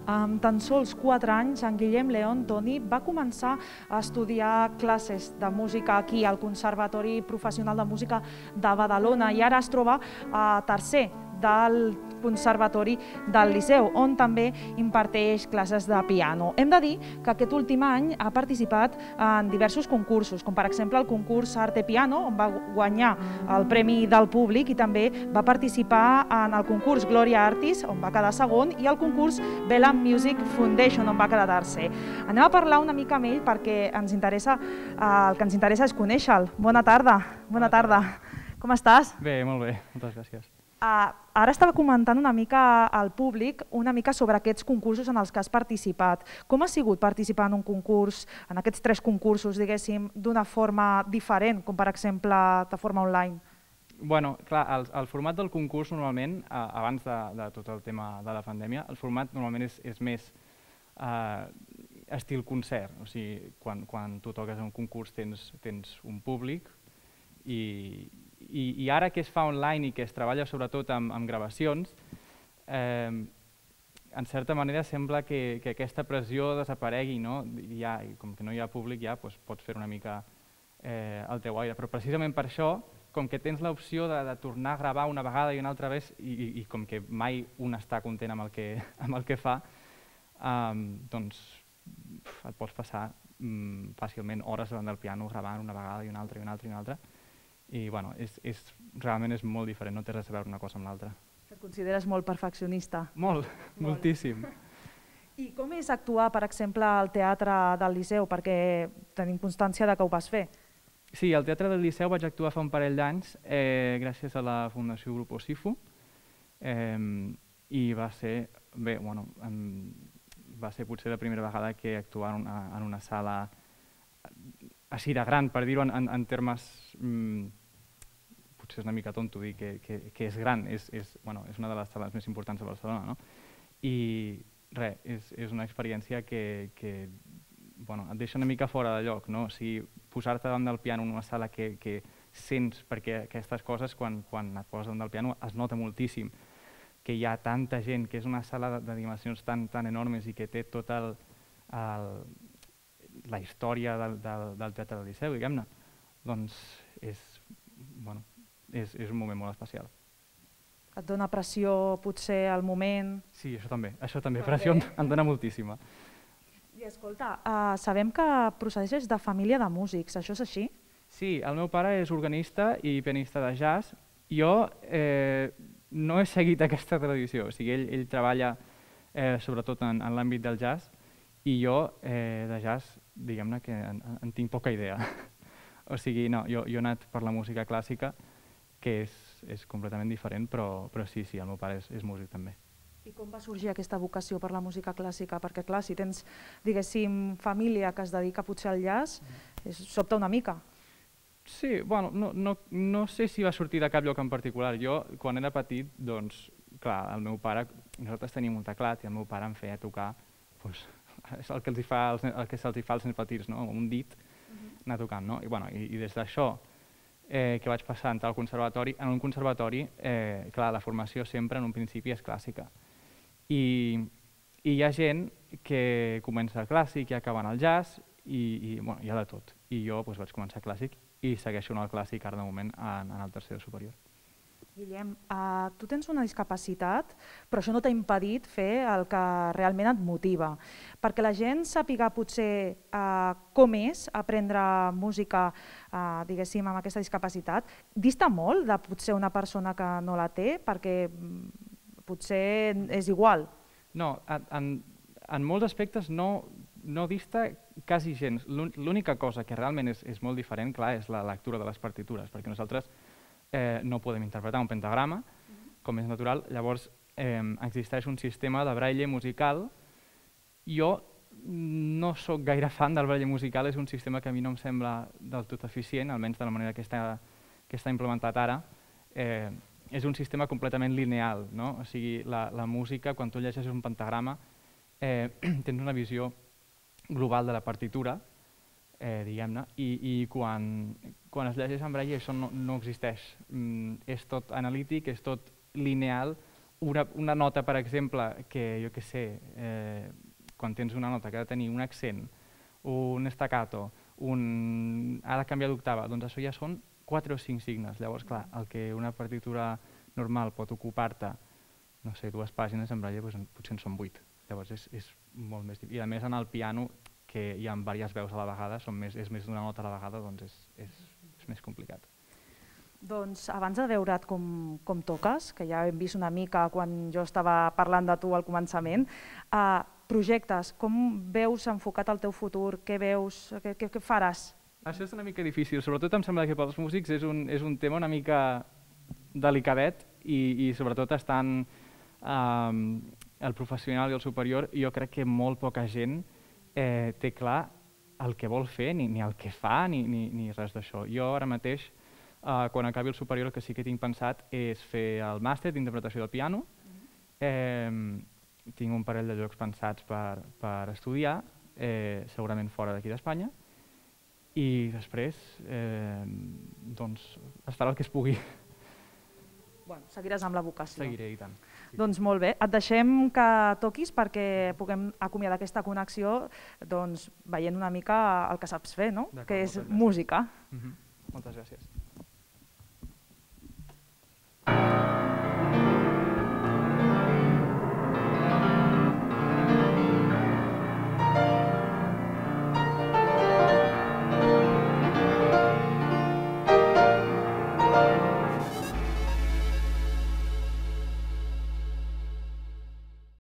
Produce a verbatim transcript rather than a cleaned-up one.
Amb tan sols quatre anys, en Guillem León Toni va començar a estudiar classes de música aquí al Conservatori Professional de Música de Badalona i ara es troba a tercer del Conservatori del Liceu, on també imparteix classes de piano. Hem de dir que aquest últim any ha participat en diversos concursos, com per exemple el concurs Arte Piano, on va guanyar el Premi del Públic, i també va participar en el concurs Gloria Artis, on va quedar segon, i el concurs Bella Music Foundation, on va quedar tercer. Anem a parlar una mica amb ell perquè ens interessa, el que ens interessa és conèixer-lo. Bona tarda. Bona tarda. Com estàs? Bé, molt bé. Moltes gràcies. Uh, ara estava comentant una mica al públic una mica sobre aquests concursos en els que has participat. Com ha sigut participar en un concurs, en aquests tres concursos, diguéssim, d'una forma diferent, com per exemple de forma online? Bueno, clar, el, el format del concurs normalment, eh, abans de, de tot el tema de la pandèmia, el format normalment és, és més eh, estil concert. O sigui, quan, quan tu toques un concurs tens, tens un públic i, i, i ara que es fa online i que es treballa sobretot amb, amb gravacions, eh, en certa manera sembla que, que aquesta pressió desaparegui, no? I ja, i com que no hi ha públic ja doncs, pots fer una mica eh, el teu aire, però precisament per això, com que tens l'opció de, de tornar a gravar una vegada i una altra vegada i, i, i com que mai un està content amb el que, amb el que fa, um, doncs pf, et pots passar um, fàcilment hores davant del piano gravant una vegada i una altra i una altra i una altra. I bueno, és, és, realment és molt diferent, no té res a veure una cosa amb l'altra. Et consideres molt perfeccionista? Molt, molt. Moltíssim. I com és actuar, per exemple, al Teatre del Liceu? Perquè tenim constància de que ho vas fer. Sí, al Teatre del Liceu vaig actuar fa un parell d'anys eh, gràcies a la Fundació Grupo Sifu eh, i va ser, bé, bueno, em, va ser potser la primera vegada que actuava en una, en una sala així de gran, per dir-ho en, en, en termes, mm, potser és una mica tonto dir que, que, que és gran, és, és, bueno, és una de les sales més importants de Barcelona, no? I res, és, és una experiència que, que bueno, et deixa una mica fora de lloc, no? O sigui, posar-te davant del piano en una sala que, que sents, perquè aquestes coses quan, quan et poses davant del piano es nota moltíssim, que hi ha tanta gent, que és una sala de, de dimensions tan, tan enormes i que té tot el, el la història del, del, del Teatre del Liceu, diguem-ne, doncs és, bueno, és, és un moment molt especial. Et dona pressió, potser, al moment? Sí, això també, això també, pressió em, em dona moltíssima. I escolta, uh, sabem que procedeixes de família de músics, això és així? Sí, el meu pare és organista i pianista de jazz. Jo eh, no he seguit aquesta tradició, o sigui, ell, ell treballa eh, sobretot en, en l'àmbit del jazz i jo eh, de jazz, diguem-ne que en, en tinc poca idea. O sigui, no, jo, jo he anat per la música clàssica, que és, és completament diferent, però, però sí, sí, el meu pare és, és músic també. I com va sorgir aquesta vocació per la música clàssica? Perquè clar, si tens, diguéssim, família que es dedica potser al jazz, és, sobta una mica. Sí, bueno, no, no, no sé si va sortir de cap lloc en particular. Jo, quan era petit, doncs, clar, el meu pare, nosaltres teníem un teclat i el meu pare em feia tocar, doncs, és el que els fa, el que se'ls fa als nens petits, no? Un dit, anar tocant, no? I, bueno, i, i des d'això eh, que vaig passar a entrar al conservatori, en un conservatori, eh, clar, la formació sempre en un principi és clàssica. I, i hi ha gent que comença clàssic i acaba en el jazz, i, i bueno, hi ha de tot. I jo doncs, vaig començar clàssic i segueixo en el clàssic ara de moment en, en el tercer superior. Guillem, uh, tu tens una discapacitat, però això no t'ha impedit fer el que realment et motiva. Perquè la gent sàpiga potser uh, com és aprendre música, uh, diguéssim, amb aquesta discapacitat, dista molt de potser una persona que no la té, perquè potser és igual. No, en, en molts aspectes no, no dista quasi gens. L'única cosa que realment és, és molt diferent, clar, és la lectura de les partitures, perquè nosaltres Eh, no podem interpretar un pentagrama, com és natural, llavors eh, existeix un sistema de braille musical. Jo no sóc gaire fan del braille musical, és un sistema que a mi no em sembla del tot eficient, almenys de la manera que està, que està implementat ara. Eh, és un sistema completament lineal, no? O sigui, la, la música, quan tu llegeixes un pentagrama, eh, tens una visió global de la partitura, eh, diguem-ne, i, i quan, quan es llegeix en braille això no, no existeix. Mm, és tot analític, és tot lineal, una, una nota, per exemple, que jo què sé, eh, quan tens una nota que ha de tenir un accent, un staccato, un... ha de canviar d'octava, doncs això ja són quatre o cinc signes. Llavors, clar, el que una partitura normal pot ocupar-te, no sé, dues pàgines en braille, doncs potser en són vuit. Llavors és, és molt més difícil. I a més en el piano, que hi ha diverses veus a la vegada, són més, és més d'una nota a la vegada, doncs és, és, és més complicat. Doncs abans de veure't com, com toques, que ja hem vist una mica quan jo estava parlant de tu al començament, eh, projectes, com veus enfocat el teu futur? Què veus? Què, què, què faràs? Això és una mica difícil, sobretot em sembla que pels músics és un, és un tema una mica delicadet i, i sobretot estan eh, el professional i el superior, i jo crec que molt poca gent eh, té clar el que vol fer, ni, ni el que fa, ni, ni, ni res d'això. Jo ara mateix, Uh, quan acabi el superior, el que sí que tinc pensat és fer el màster d'interpretació del piano. Eh, tinc un parell de llocs pensats per, per estudiar, eh, segurament fora d'aquí d'Espanya, i després eh, doncs, estarà el que es pugui. Bueno, seguiràs amb la vocació. Seguiré, i tant. Sí. Doncs molt bé, et deixem que toquis perquè puguem acomiadar aquesta connexió doncs, veient una mica el que saps fer, no? Que és música. Mm-hmm. Moltes gràcies.